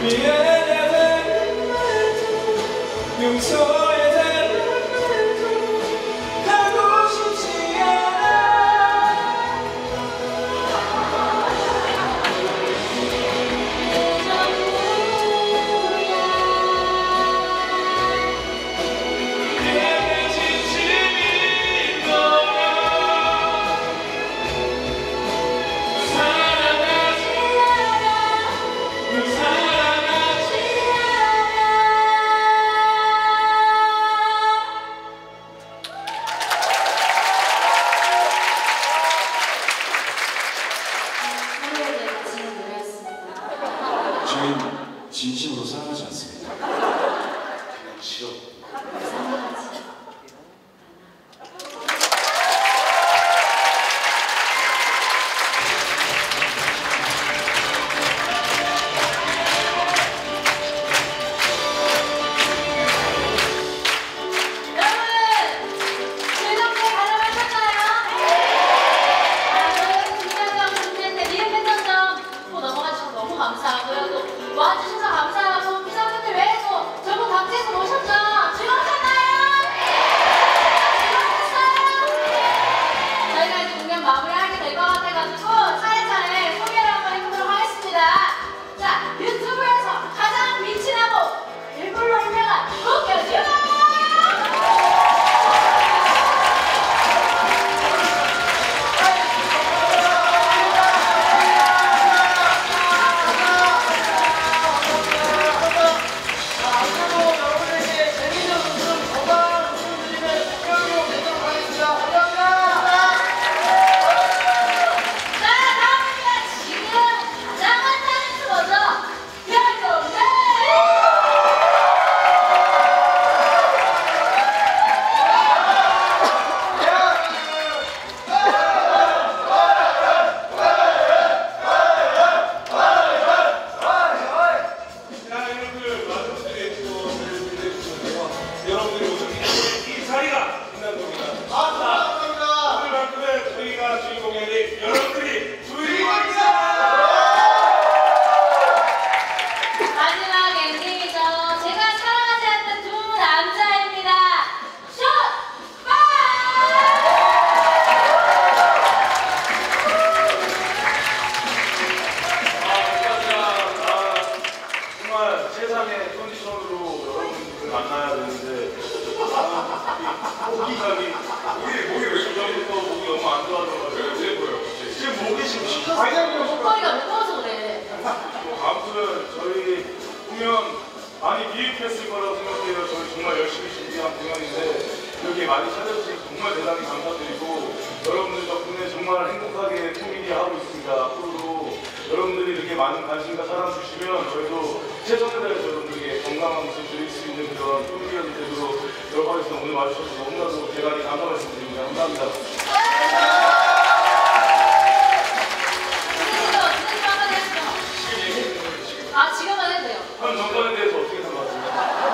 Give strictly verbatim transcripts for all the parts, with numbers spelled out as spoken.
미안하다는 말도 용서해달라는 말도 하고 싶지 않아. 내가 진심인 거야. 너 사랑하지 않아. 너 사랑하지 않아. 하루에 지는 노래였습니다. 저희는 진심으로 사랑하지 않습니다. 그냥 싫어. 사랑하지 여러분! 즐겁게 관람하셨나요? 아, 저희가 김나경 군대인데 미래 팬덤점 또 넘어가 주셔서 너무 감사하고요. 또 와주셔서 감사하고 기자분들 외에도 전국 각지에서 오셨죠? 즐거우셨나요? 즐거우셨어요? 저희가 이제 공연 마무리하게 될 것 같아가지고 차례차례 소개를 한번 해보도록 하겠습니다. 자, 유튜브에서 가장 빛이 나고 일불로 유명한 웃겨주마! 앞으로 여러분에게 재미있는 웃음, 건강한 웃음 드리는 공연으로 되도록 하겠습니다. 감사합니다. 자, 다음입니다. 지금 가장 핫한 멤버죠. 별동네! 자, 여러분들 많은 분들이 또 저희를 빛내주셨는데요. 여러분들이 오신 이 자리가 빛난 겁니다. 감사합니다. 오늘만큼은 저희가 주인공이 아닌 여러분들이 주인공입니다. 마지막 엔딩이죠. 제가 사랑하지 않는 두 남자입니다. 슛! 빠! 아, 감사합니다. 아, 정말 세상의 컨디션으로 여러분들을 만나야 되는데 아, 목이 감이 목이 목이 왜 전부터 목이 너무 안 좋아져가지고 왜 보여? 지금 목이 지금 쉬셨어요. 목걸이가 무거워서 그래. 뭐 아무튼 저희 공연 많이 미흡했을 거라고 생각해요. 저희 정말 열심히 준비한 공연인데 이렇게 많이 찾아주셔서 정말 대단히 감사드리고 여러분들 덕분에 정말 행복하게 코미디 하고 있습니다. 앞으로도 여러분들이 이렇게 많은 관심과 사랑 주시면 저희도 최선을 다해서 여러분들에게 건강한 모습 드릴 수 있는 그런 코미디언이 되도록 노력하겠습니다. 오늘 와주셔서 너무나도 대단히 감사 말씀드립니다. 감사합니다. 선생님도, 선생님 한마디 하시죠. 지금 얘기해주는 거예요, 지금. 아, 지금은 해도 돼요. 현 정권에 대해서 어떻게 생각하세요?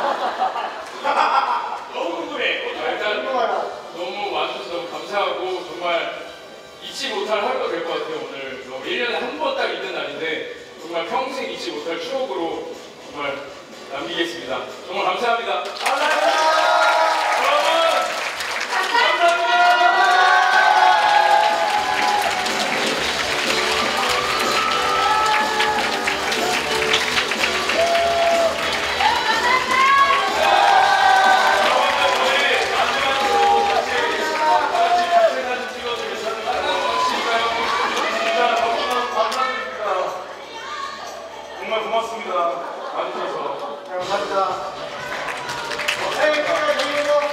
너무 궁금해. 어, 일단 너무 와주셔서 너무 감사하고 정말 잊지 못할 하루가 될 것 같아요. 오늘 뭐 일 년에 한 번 딱 있는 날인데 정말 평생 잊지 못할 추억으로 정말 남기겠습니다. 정말 감사합니다. 감사합니다. 여러분 감사합니다. 저희 마지막으로 같이 같이 단체 사진 찍어도 괜찮을까요? 진짜 너무너무 감사드립니다. 정말 고맙습니다. 와주셔서. 감사합니다. 어, 새해 복 많이 받으세요.